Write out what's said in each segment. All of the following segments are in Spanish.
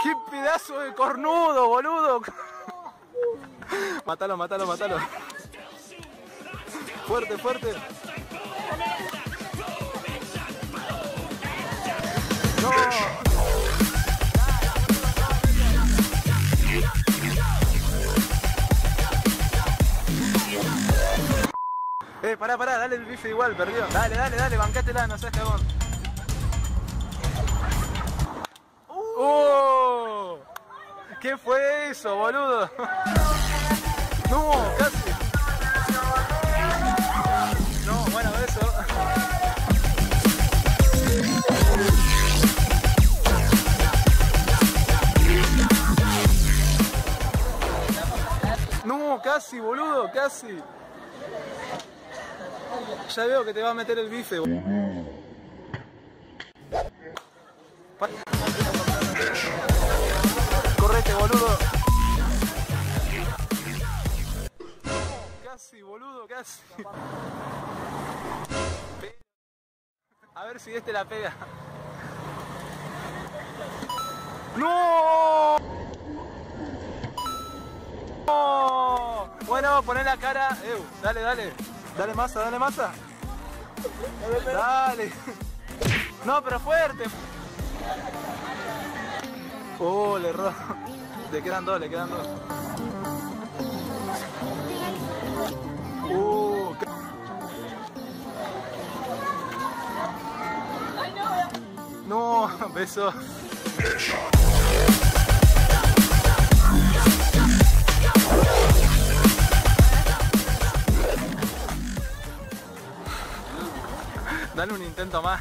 ¡Qué pedazo de cornudo, boludo! Mátalo, mátalo, mátalo. Fuerte, fuerte. ¡No! Pará, dale el bife igual, perdió. Dale, dale, dale, bancátela, no seas cagón. ¿Qué fue eso, boludo? No, casi. No, bueno, eso. No, casi, boludo, casi. Ya veo que te va a meter el bife, boludo. Correte, boludo. Casi, boludo, casi. A ver si este la pega. ¡No! ¡No! Bueno, poné la cara. Dale, dale. Dale masa, dale masa. Dale. No, pero fuerte. Le erró. Le quedan dos, le quedan dos. No, beso. Dale un intento más.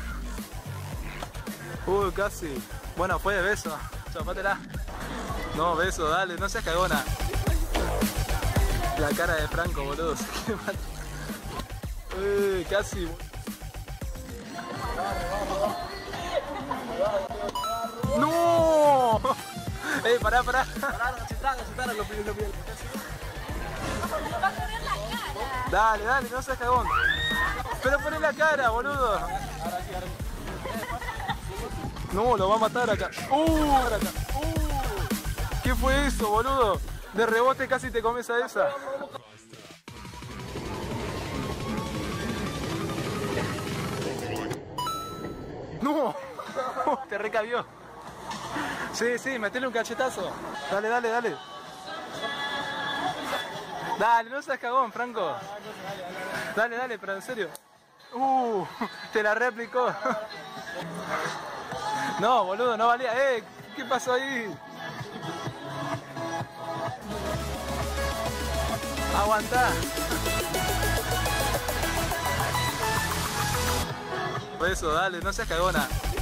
Casi. Bueno, fue de beso. Chapátela. No, beso, dale, no seas cagona. La cara de Franco, boludo. Casi. ¡No! Pará. Pará, cachetada, lo pido. Va a correr la cara. Dale, no seas cagón. Pero poné la cara, boludo. No, lo va a matar acá. ¿Qué fue eso, boludo? De rebote casi te comes a esa. ¡No! Te recabió. Sí, metele un cachetazo. Dale. Dale, no seas cagón, Franco. Dale, pero en serio. Te la replicó. No, boludo, no valía. ¿Qué pasó ahí? Aguantá. Eso, dale, no seas cagona.